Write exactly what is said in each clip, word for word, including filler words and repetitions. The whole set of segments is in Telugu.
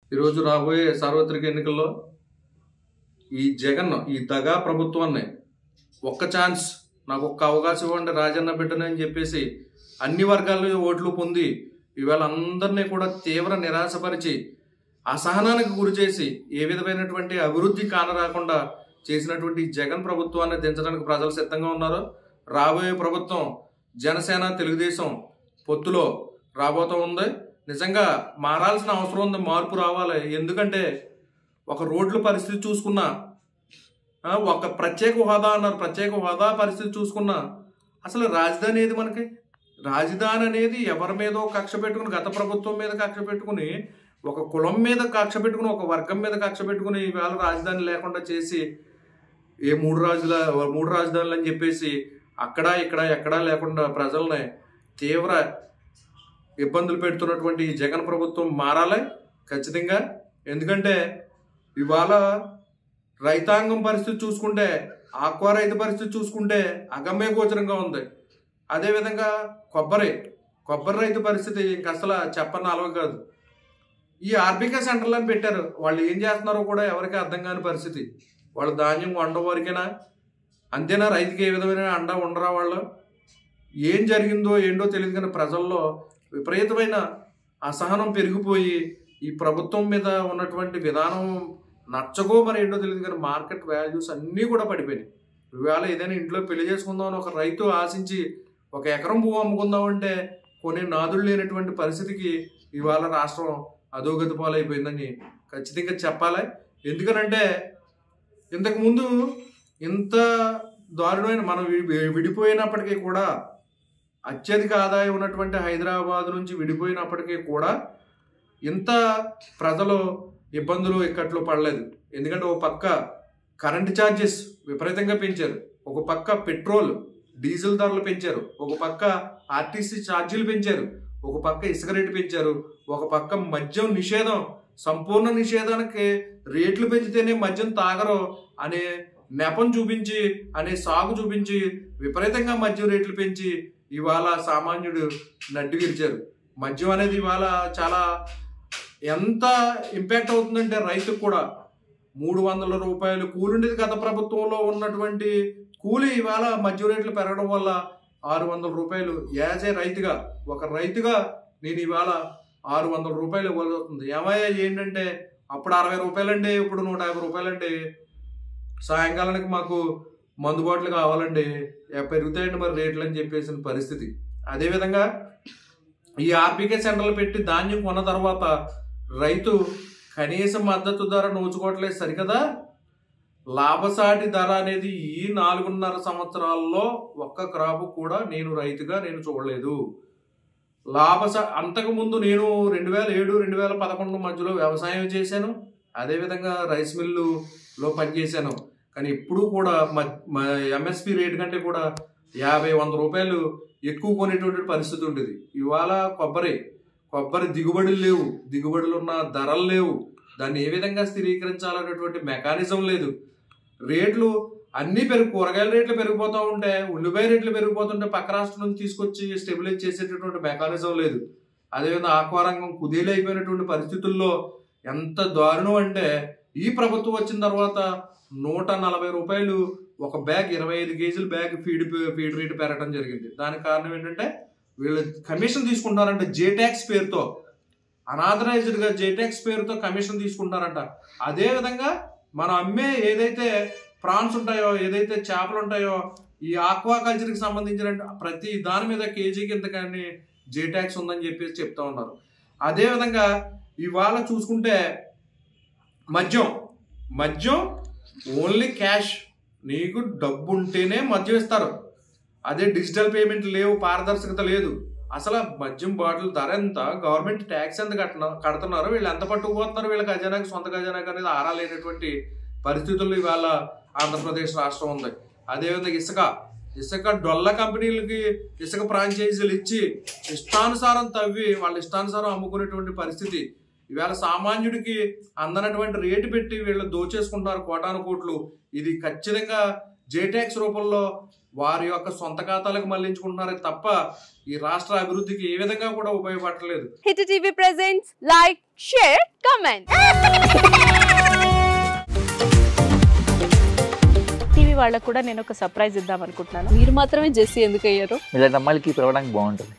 ఈరోజు రాబోయే సార్వత్రిక ఎన్నికల్లో ఈ జగన్ ఈ దగా ప్రభుత్వాన్ని ఒక్క ఛాన్స్ నాకు ఒక్క అవకాశం ఇవ్వండి రాజన్న బిడ్డని అని చెప్పేసి అన్ని వర్గాల ఓట్లు పొంది ఇవాళ అందరినీ కూడా తీవ్ర నిరాశపరిచి అసహనానికి గురి చేసి ఏ విధమైనటువంటి అభివృద్ధి కానరాకుండా చేసినటువంటి జగన్ ప్రభుత్వాన్ని దించడానికి ప్రజలు సిద్ధంగా ఉన్నారు. రాబోయే ప్రభుత్వం జనసేన తెలుగుదేశం పొత్తులో రాబోతూ ఉంది. నిజంగా మారాల్సిన అవసరం ఉంది, మార్పు రావాలి. ఎందుకంటే ఒక రోడ్ల పరిస్థితి చూసుకున్నా, ఒక ప్రత్యేక హోదా అన్నారు, ప్రత్యేక హోదా పరిస్థితి చూసుకున్నా అసలు రాజధాని ఏది మనకి? రాజధాని అనేది ఎవరి మీదో కక్ష పెట్టుకుని, గత ప్రభుత్వం మీద కక్ష పెట్టుకుని, ఒక కులం మీద కక్ష పెట్టుకుని, ఒక వర్గం మీద కక్ష పెట్టుకుని ఈవేళ రాజధాని లేకుండా చేసి ఏ మూడు రాజుల మూడు రాజధానులు అని చెప్పేసి అక్కడ ఇక్కడ ఎక్కడా లేకుండా ప్రజల్ని తీవ్ర ఇబ్బందులు పెడుతున్నటువంటి ఈ జగన్ ప్రభుత్వం మారాలి ఖచ్చితంగా. ఎందుకంటే ఇవాళ రైతాంగం పరిస్థితి చూసుకుంటే, ఆక్వా రైతు పరిస్థితి చూసుకుంటే అగమ్య గోచరంగా ఉంది. అదేవిధంగా కొబ్బరి కొబ్బరి రైతు పరిస్థితి ఇంక అసలు చెప్పన్న అలవ కాదు. ఈ ఆర్బీకే సెంటర్లను పెట్టారు, వాళ్ళు ఏం చేస్తున్నారో కూడా ఎవరికి అర్థం కాని పరిస్థితి. వాళ్ళు ధాన్యం వండ వరకేనా, అంతేనా? రైతుకి ఏ విధమైన అండ ఉండరా? వాళ్ళు ఏం జరిగిందో ఏంటో తెలియదు కానీ ప్రజల్లో విపరీతమైన అసహనం పెరిగిపోయి ఈ ప్రభుత్వం మీద ఉన్నటువంటి విధానం నచ్చగో మరి ఏంటో తెలియదు కానీ మార్కెట్ వాల్యూస్ అన్నీ కూడా పడిపోయినాయి. ఇవాళ ఏదైనా ఇంట్లో పెళ్లి చేసుకుందామని ఒక రైతు ఆశించి ఒక ఎకరం భూమి అమ్ముకుందామంటే కొన్ని నాదులు లేనటువంటి పరిస్థితికి ఇవాళ రాష్ట్రం అధోగతి పాలైపోయిందని ఖచ్చితంగా చెప్పాలి. ఎందుకనంటే ఇంతకుముందు ఇంత దారుణమైన మనం విడిపోయినప్పటికీ కూడా అత్యధిక ఆదాయం ఉన్నటువంటి హైదరాబాద్ నుంచి విడిపోయినప్పటికీ కూడా ఇంత ప్రజలు ఇబ్బందులు ఇక్కట్లు పడలేదు. ఎందుకంటే ఒక పక్క కరెంటు ఛార్జెస్ విపరీతంగా పెంచారు, ఒక పక్క పెట్రోల్ డీజిల్ ధరలు పెంచారు, ఒక పక్క ఆర్టీసీ ఛార్జీలు పెంచారు, ఒక పక్క ఇసుక రేటు పెంచారు, ఒక పక్క మద్యం నిషేధం, సంపూర్ణ నిషేధానికి రేట్లు పెంచితేనే మద్యం తాగరు అనే నెపం చూపించి, అనే సాగు చూపించి విపరీతంగా మద్యం రేట్లు పెంచి ఇవాళ సామాన్యుడు నడ్డి విరిచారు. మద్యం అనేది ఇవాళ చాలా ఎంత ఇంపాక్ట్ అవుతుందంటే రైతుకు కూడా మూడు వందల రూపాయలు కూలి ఉండేది గత ప్రభుత్వంలో ఉన్నటువంటి కూలి ఇవాళ మద్యం రేట్లు పెరగడం వల్ల ఆరు వందల రూపాయలు యాజ్ ఏ రైతుగా, ఒక రైతుగా నేను ఇవాళ ఆరు వందల రూపాయలు ఇవ్వాల్సి వస్తుంది. ఏమయ్యా ఏంటంటే అప్పుడు అరవై రూపాయలండి, ఇప్పుడు నూట యాభై రూపాయలండి. సాయంకాలానికి మాకు మందుబాట్లు కావాలండి, పెరుగుతాయండి మరి రేట్లు అని చెప్పేసిన పరిస్థితి. అదేవిధంగా ఈ ఆర్బీకే సెంటర్లు పెట్టి ధాన్యం కొన్న తర్వాత రైతు కనీస మద్దతు ధర నోచుకోవట్లేదు సరికదా, లాభసాటి ధర అనేది ఈ నాలుగున్నర సంవత్సరాల్లో ఒక్క క్రాప్ కూడా నేను రైతుగా నేను చూడలేదు. లాభసా అంతకుముందు నేను రెండు వేల ఏడు రెండు వేల పదకొండు మధ్యలో వ్యవసాయం చేశాను, అదేవిధంగా రైస్ మిల్లులో పనిచేశాను. కానీ ఇప్పుడు కూడా ఎంఎస్పి రేటు కంటే కూడా యాభై వంద రూపాయలు ఎక్కువ కొనేటువంటి పరిస్థితి ఉంటుంది. ఇవాళ కొబ్బరి కొబ్బరి దిగుబడులు లేవు, దిగుబడులు ఉన్న ధరలు లేవు, దాన్ని ఏ విధంగా స్థిరీకరించాలనేటువంటి మెకానిజం లేదు. రేట్లు అన్నీ పెరుగు కూరగాయల రేట్లు పెరిగిపోతూ ఉంటే, ఉల్లిపాయ రేట్లు పెరిగిపోతుంటే పక్క రాష్ట్రం నుంచి తీసుకొచ్చి స్టెబిలైజ్ చేసేటటువంటి మెకానిజం లేదు. అదేవిధంగా ఆక్వా రంగం కుదేలైపోయినటువంటి పరిస్థితుల్లో ఎంత దారుణం అంటే ఈ ప్రభుత్వం వచ్చిన తర్వాత నూట నలభై రూపాయలు ఒక బ్యాగ్, ఇరవై ఐదు కేజీల బ్యాగ్ ఫీడ్ ఫీడ్ రేటు పెరగడం జరిగింది. దానికి కారణం ఏంటంటే వీళ్ళు కమిషన్ తీసుకుంటారంట జే ట్యాక్స్ పేరుతో, అనాథరైజ్డ్గా జే ట్యాక్స్ పేరుతో కమిషన్ తీసుకుంటారంట. అదేవిధంగా మనం అమ్మే ఏదైతే ప్రాన్స్ ఉంటాయో, ఏదైతే చేపలు ఉంటాయో, ఈ ఆక్వా కల్చర్కి సంబంధించిన ప్రతి దాని మీద కేజీకి ఇంత కానీ జే ట్యాక్స్ ఉందని చెప్పేసి చెప్తా ఉన్నారు. అదేవిధంగా ఇవాళ చూసుకుంటే మద్యం మద్యం ఓన్లీ క్యాష్, నీకు డబ్బు ఉంటేనే మద్యం ఇస్తారు. అదే డిజిటల్ పేమెంట్ లేవు, పారదర్శకత లేదు. అసలు మద్యం బాటిల్ ధర ఎంత, గవర్నమెంట్ ట్యాక్స్ ఎంత కట్టిన కడుతున్నారు, వీళ్ళు ఎంత పట్టుకుపోతున్నారు, వీళ్ళ ఖజానాకి సొంత ఖజానాకి అనేది ఆరాలేనటువంటి పరిస్థితుల్లో ఇవాళ ఆంధ్రప్రదేశ్ రాష్ట్రం ఉంది. అదేవిధంగా ఇసుక ఇసుక డొల్ల కంపెనీలకి ఇసుక ఫ్రాంచైజీలు ఇచ్చి ఇష్టానుసారం తవ్వి వాళ్ళ ఇష్టానుసారం అమ్ముకునేటువంటి పరిస్థితి. ఇవాళ సామాన్యుడికి అందనటువంటి రేటు పెట్టి వీళ్ళు దోచేసుకుంటున్నారు కోటాను కోట్లు. ఇది ఖచ్చితంగా జే ట్యాక్స్ రూపంలో వారి యొక్క సొంత ఖాతాలకు మళ్లించుకుంటున్నారే తప్ప ఈ రాష్ట్ర అభివృద్ధికి ఏ విధంగా కూడా ఉపయోగపడలేదు. Hit TV presents like, share, comment. TV వాళ్ళకు కూడా నేను ఒక సర్ప్రైజ్ ఇద్దాం అనుకుంటున్నాను. మీరు మాత్రమే జెస్సీ ఎందుకు అయ్యారు? ఇలాంటి అమ్మాయిలకి పిలవడానికి బాగుంటుంది.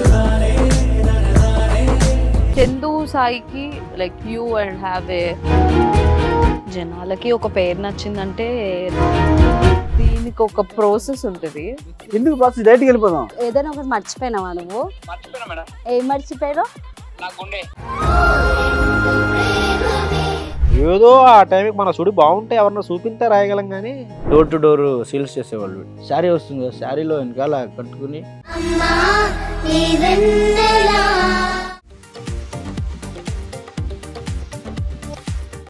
చందు సాయికి like you and have a జనాలకి ఒక పేరు నచ్చిందంటే దీనికి ఒక ప్రాసెస్ ఉంటుంది. ఎందుకు ప్రాసెస్ డైరెక్ట్‌గా వెళ్ళిపోదాం. ఏదైనా ఒకటి మర్చిపోయినావా నువ్వు? మర్చిపోయినా మేడం. ఏం మర్చిపోయావు? నా గుండె. ఏదో ఆ టైంకి మన సుడి బాగుంటే ఎవరన్నా చూపిస్తే రాయగలం కానీ డోర్ టు డోర్ సేల్స్ చేసేవాళ్ళు. శారీ వస్తుంది, శారీలో వెనకాల కట్టుకుని